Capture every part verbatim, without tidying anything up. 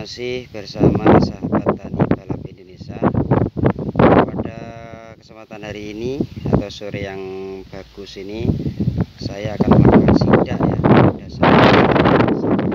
masih bersama sahabat tani balap Indonesia. Pada kesempatan hari ini atau sore yang bagus ini, saya akan melakukan sidak ya pada sahabat,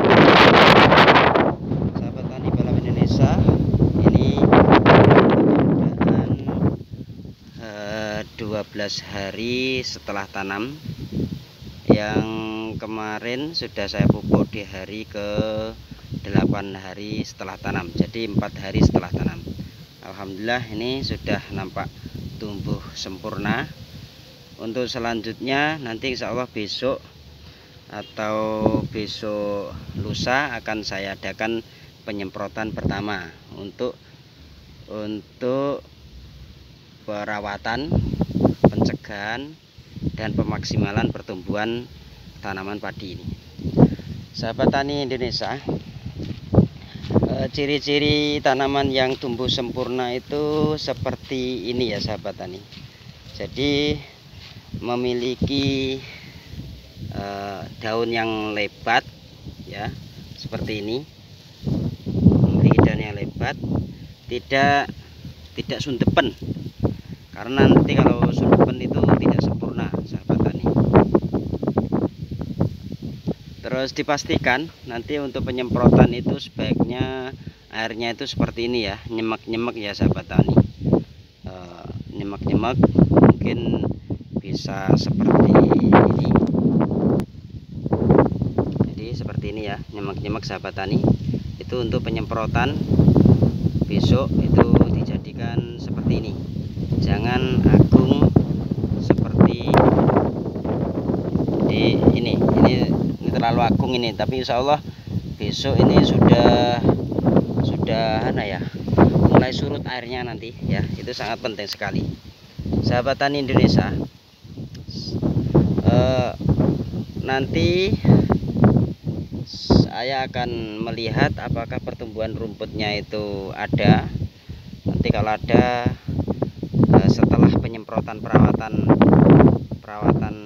sahabat tani balap Indonesia. Ini keadaan eh, dua belas hari setelah tanam. Yang kemarin sudah saya pupuk di hari ke delapan hari setelah tanam, jadi empat hari setelah tanam. Alhamdulillah ini sudah nampak tumbuh sempurna. Untuk selanjutnya nanti insya Allah besok atau besok lusa akan saya adakan penyemprotan pertama untuk untuk perawatan, pencegahan dan pemaksimalan pertumbuhan tanaman padi ini. Sahabat tani Indonesia, ciri-ciri tanaman yang tumbuh sempurna itu seperti ini ya sahabat tani. Jadi memiliki uh, daun yang lebat ya, seperti ini. Memiliki daun yang lebat, tidak tidak sundepen. Karena nanti kalau sundepen itu tidak sempurna sahabat tani. Terus dipastikan nanti untuk penyemprotan itu sebaiknya airnya itu seperti ini ya, nyemek-nyemek ya sahabat tani. E, nyemek-nyemek mungkin bisa seperti ini. Jadi seperti ini ya, nyemek-nyemek sahabat tani. Itu untuk penyemprotan besok itu dijadikan seperti ini. Jangan agung seperti di ini. Ini ini terlalu agung ini, tapi insya Allah besok ini sudah sudah mana ya, mulai surut airnya nanti ya. Itu sangat penting sekali sahabat tani Indonesia. eh, nanti saya akan melihat apakah pertumbuhan rumputnya itu ada. Nanti kalau ada, eh, setelah penyemprotan perawatan perawatan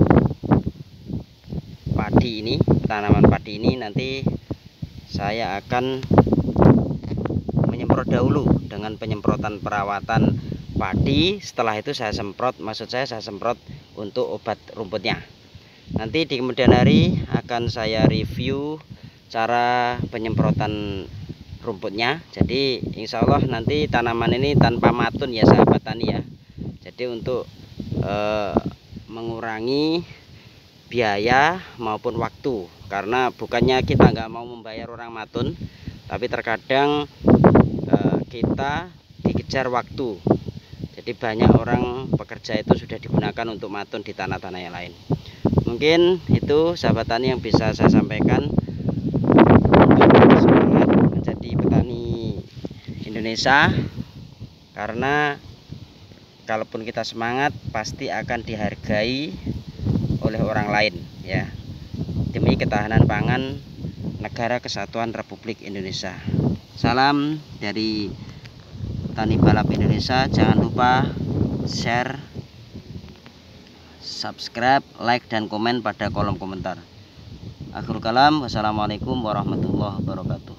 padi ini, tanaman padi ini, nanti saya akan menyemprot dahulu dengan penyemprotan perawatan padi. Setelah itu saya semprot, maksud saya saya semprot untuk obat rumputnya. Nanti di kemudian hari akan saya review cara penyemprotan rumputnya. Jadi insya Allah nanti tanaman ini tanpa matun ya sahabat tani ya. Jadi untuk eh, mengurangi biaya maupun waktu, karena bukannya kita nggak mau membayar orang matun, tapi terkadang eh, kita dikejar waktu. Jadi banyak orang pekerja itu sudah digunakan untuk matun di tanah-tanah yang lain. Mungkin itu sahabat tani yang bisa saya sampaikan untuk semangat menjadi petani Indonesia, karena kalaupun kita semangat pasti akan dihargai oleh orang lain ya, demi ketahanan pangan Negara Kesatuan Republik Indonesia. Salam dari Tani Balap Indonesia. Jangan lupa share, subscribe, like dan komen pada kolom komentar. Akhirul kalam, wassalamualaikum warahmatullahi wabarakatuh.